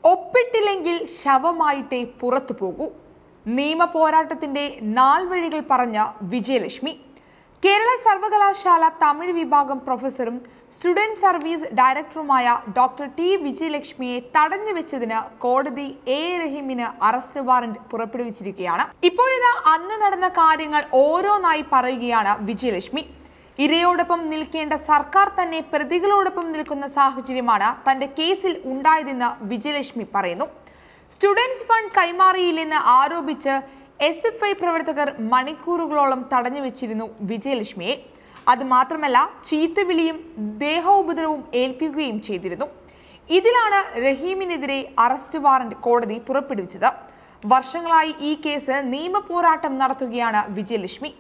ഒപ്പിട്ടില്ലെങ്കിൽ ശവമായിട്ടേ പുറത്തു പോകൂ. നിയമ പോരാട്ടത്തിന്റെ നാൾവഴികൾ പറഞ്ഞ വിജയലക്ഷ്മി. കേരള സർവകലാശാല തമിഴ് വിഭാഗം പ്രൊഫസറും സ്റ്റുഡന്റ് സർവീസ് ഡയറക്ടറുമായ ഡോക്ടർ ടി വിജയലക്ഷ്മിയെ തടഞ്ഞുവെച്ചതിന് കോടതി റഹീമിന് അറസ്റ്റ് വാറന്റ് പുറപ്പെടുവിച്ചിരിക്കുകയാണ്. ഇപ്പോഴിതാ അന്ന് നടന്ന കാര്യങ്ങൾ ഓരോന്നായി പറയുകയാണ് വിജയലക്ഷ്മി. ഇരയോടൊപ്പം നിൽക്കേണ്ട സർക്കാർ തന്നെ പ്രതികളോടൊപ്പം നിൽക്കുന്ന സാഹചര്യമാണ് തന്റെ കേസിൽ ഉണ്ടായതെന്ന് വിജയലക്ഷ്മി പറയുന്നു. സ്റ്റുഡൻസ് ഫണ്ട് കൈമാറിയില്ലെന്ന് ആരോപിച്ച് SFI പ്രവർത്തകർ മണിക്കൂറുകളോളം തടഞ്ഞുവെച്ചിരുന്നു വിജയലക്ഷ്മിയെ. അതുമാത്രമല്ല, ചീത്തവിളിയും ദേഹോപദ്രവവും ഏൽപ്പിക്കുകയും ചെയ്തിരുന്നു. ഇതിലാണ് റഹീമിനെതിരെ അറസ്റ്റ് വാറന്റ് കോടതി പുറപ്പെടുവിച്ചത്. വർഷങ്ങളായി ഈ കേസ് നിയമ പോരാട്ടം നടത്തുകയാണ് വിജയലക്ഷ്മി.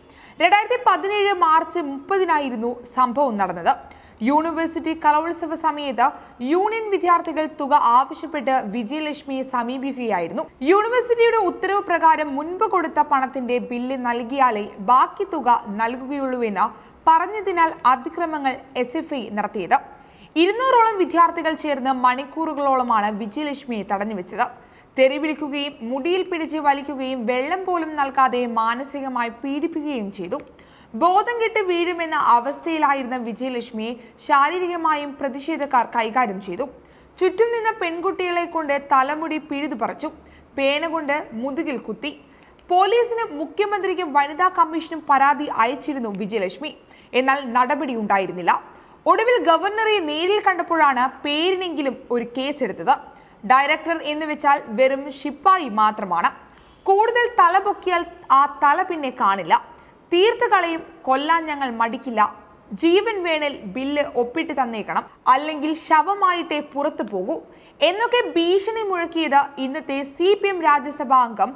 2017 മാർച്ച് 30-നായിരുന്നു സംഭവം നടന്നത്. യൂണിവേഴ്സിറ്റി കലോത്സവ സമയത്ത് യൂണിയൻ വിദ്യാർത്ഥികൾ തുക ആവശ്യപ്പെട്ട് വിജയലക്ഷ്മിയെ സമീപിക്കുകയായിരുന്നു. യൂണിവേഴ്സിറ്റിയുടെ ഉത്തരവ് പ്രകാരം മുൻപ് കൊടുത്ത പണത്തിന്റെ ബില്ല് നൽകിയാലേ ബാക്കി തുക നൽകുകയുള്ളൂവെന്ന് പറഞ്ഞതിനാൽ അതിക്രമങ്ങൾ SFI നടത്തിയത്. 200ഓളം വിദ്യാർത്ഥികൾ ചേർന്ന് മണിക്കൂറുകളോളമാണ് വിജയലക്ഷ്മിയെ തടഞ്ഞുവെച്ചത്. തെറിവിളിക്കുകയും മുടിയിൽ പിടിച്ച് വലിക്കുകയും വെള്ളം പോലും നൽകാതെ മാനസികമായി പീഡിപ്പിക്കുകയും ചെയ്തു. ബോധം കെട്ട് വീഴുമെന്ന അവസ്ഥയിലായിരുന്ന വിജയലക്ഷ്മിയെ ശാരീരികമായും പ്രതിഷേധക്കാർ കൈകാര്യം ചെയ്തു. ചുറ്റും നിന്ന പെൺകുട്ടികളെ കൊണ്ട് തലമുടി പിഴുതു പറിച്ചു, പേന കൊണ്ട് മുതുകിൽ കുത്തി. പോലീസിനും മുഖ്യമന്ത്രിക്കും വനിതാ കമ്മീഷനും പരാതി അയച്ചിരുന്നു വിജയലക്ഷ്മി. എന്നാൽ നടപടി ഉണ്ടായിരുന്നില്ല. ഒടുവിൽ ഗവർണറെ നേരിൽ കണ്ടപ്പോഴാണ് പേരിനെങ്കിലും ഒരു കേസെടുത്തത്. ഡയറക്ടർ എന്ന് വെച്ചാൽ വെറും ശിപ്പായി മാത്രമാണ്. കൂടുതൽ തല പൊക്കിയാൽ ആ തല പിന്നെ കാണില്ല. തീർത്ത് കളയും, കൊല്ലാൻ ഞങ്ങൾ മടിക്കില്ല, ജീവൻ വേണേൽ ബില്ല് ഒപ്പിട്ട് തന്നേക്കണം, അല്ലെങ്കിൽ ശവമായിട്ടേ പുറത്തു പോകൂ എന്നൊക്കെ ഭീഷണി മുഴക്കിയത് ഇന്നത്തെ CPM രാജ്യസഭാ അംഗം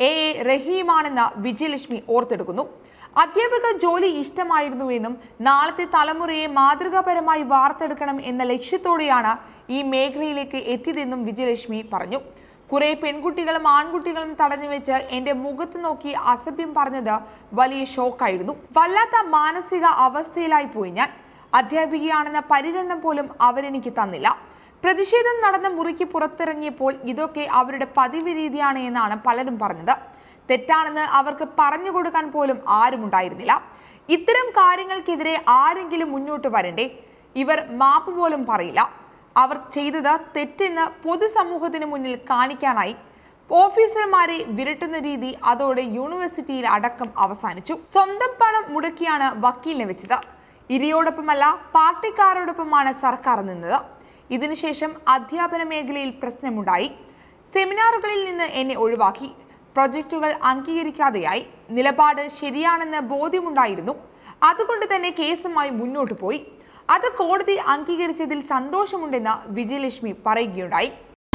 റഹീമാണെന്ന് വിജയലക്ഷ്മി ഓർത്തെടുക്കുന്നു. അധ്യാപക ജോലി ഇഷ്ടമായിരുന്നുവെന്നും നാളത്തെ തലമുറയെ മാതൃകാപരമായി വാർത്തെടുക്കണം എന്ന ലക്ഷ്യത്തോടെയാണ് ഈ മേഖലയിലേക്ക് എത്തിയതെന്നും വിജയലക്ഷ്മി പറഞ്ഞു. കുറെ പെൺകുട്ടികളും ആൺകുട്ടികളും തടഞ്ഞുവെച്ച് എന്റെ മുഖത്ത് നോക്കി അസഭ്യം പറഞ്ഞത് വലിയ ഷോക്കായിരുന്നു. വല്ലാത്ത മാനസിക അവസ്ഥയിലായി പോയി ഞാൻ. അധ്യാപികയാണെന്ന പരിഗണന പോലും അവരെനിക്ക് തന്നില്ല. പ്രതിഷേധം നടന്ന മുറിക്ക് പുറത്തിറങ്ങിയപ്പോൾ ഇതൊക്കെ അവരുടെ പതിവ് രീതിയാണ് എന്നാണ് പലരും പറഞ്ഞത്. തെറ്റാണെന്ന് അവർക്ക് പറഞ്ഞു കൊടുക്കാൻ പോലും ആരുമുണ്ടായിരുന്നില്ല. ഇത്തരം കാര്യങ്ങൾക്കെതിരെ ആരെങ്കിലും മുന്നോട്ട് വരണ്ടേ? ഇവർ മാപ്പ് പോലും പറയില്ല. അവർ ചെയ്തത് തെറ്റെന്ന് പൊതുസമൂഹത്തിന് മുന്നിൽ കാണിക്കാനായി ഓഫീസർമാരെ വിരട്ടുന്ന രീതി അതോടെ യൂണിവേഴ്സിറ്റിയിൽ അടക്കം അവസാനിച്ചു. സ്വന്തം പണം മുടക്കിയാണ് വക്കീലിനെ വെച്ചത്. ഇരയോടൊപ്പമല്ല, പാർട്ടിക്കാരോടൊപ്പമാണ് സർക്കാർ നിന്നത്. ഇതിനുശേഷം അധ്യാപന മേഖലയിൽ പ്രശ്നമുണ്ടായി. സെമിനാറുകളിൽ നിന്ന് എന്നെ ഒഴിവാക്കി. പ്രൊജക്റ്റുകൾ അംഗീകരിക്കാതെയായി. നിലപാട് ശരിയാണെന്ന് ബോധ്യമുണ്ടായിരുന്നു. അതുകൊണ്ട് തന്നെ കേസുമായി മുന്നോട്ട് പോയി. അത് കോടതി അംഗീകരിച്ചതിൽ സന്തോഷമുണ്ടെന്ന് വിജയലക്ഷ്മി പറയുകയുണ്ടായി.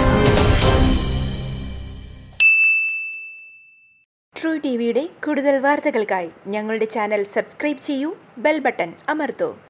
ട്രൂ TVയുടെ കൂടുതൽ വാർത്തകൾക്കായി ഞങ്ങളുടെ ചാനൽ സബ്സ്ക്രൈബ് ചെയ്യൂ, ബെൽ ബട്ടൺ അമർത്തൂ.